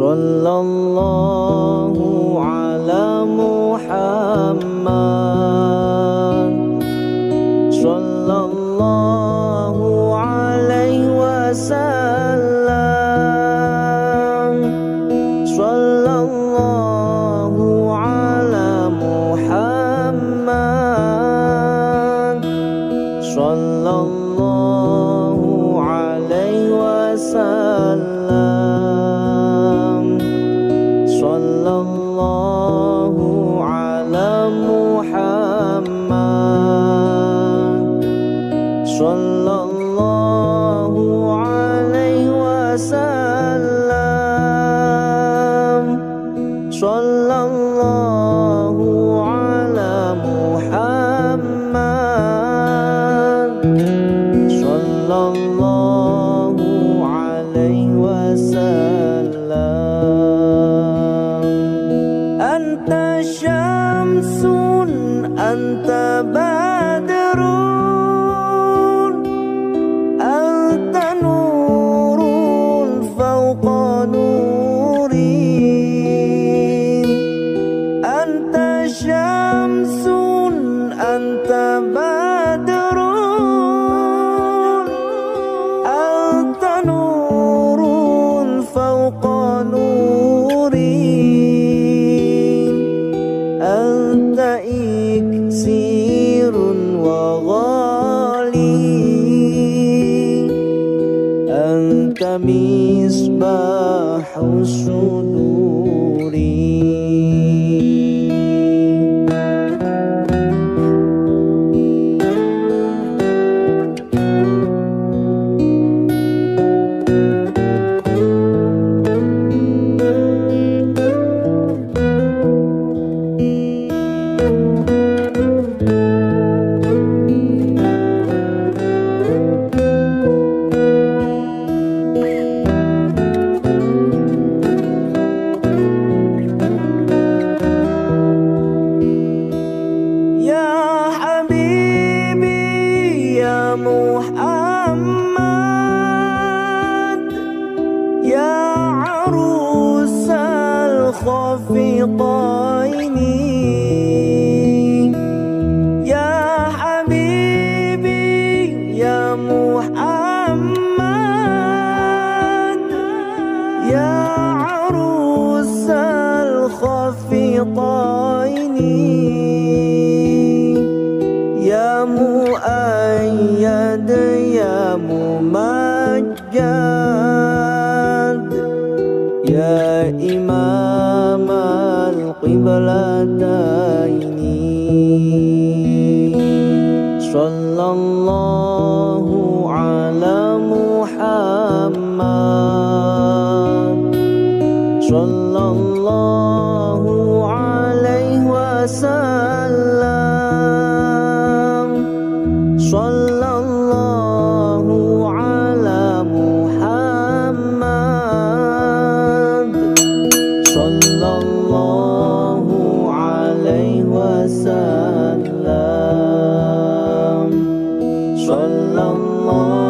Sallallahu ala Muhammad, sallallahu alaihi wasallam, sallallahu ala Muhammad, sallallahu alaihi wasallam, sallallahu ala Muhammad, sallallahu alaihi wasallam, sallallahu ala Muhammad, sallallahu alaihi wasallam. Anta syamsun, anta badrun, anta nurun fawqa nurin. Anta syamsun, anta badrun, anta nurun fawqa nurin. Anta iksirun wa ghali, anta misbahu suduri. Muhammad, ya arusal khafitaini, ya habibi ya Muhammad, ya arusal khafitaini, ya muayyad ya mumajjad, ya imam al-qiblataini. Sallallahu ala Muhammad, sallallahu alaihi wasallam, sallallahu ala Muhammad, sallallahu alaihi wasallam, sallallahu